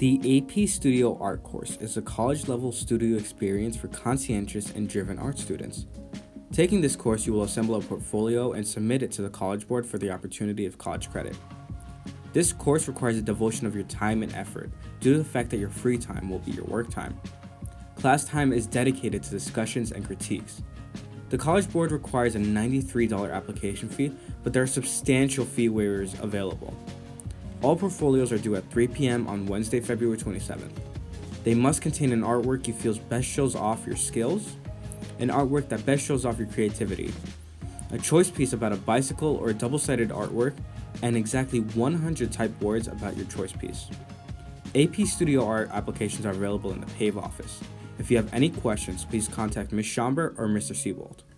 The AP Studio Art course is a college-level studio experience for conscientious and driven art students. Taking this course, you will assemble a portfolio and submit it to the College Board for the opportunity of college credit. This course requires a devotion of your time and effort due to the fact that your free time will be your work time. Class time is dedicated to discussions and critiques. The College Board requires a $93 application fee, but there are substantial fee waivers available. All portfolios are due at 3 p.m. on Wednesday, February 27th. They must contain an artwork you feel best shows off your skills, an artwork that best shows off your creativity, a choice piece about a bicycle or a double-sided artwork, and exactly 100 typed words about your choice piece. AP Studio Art applications are available in the PAVE office. If you have any questions, please contact Ms. Schomburg or Mr. Siebold.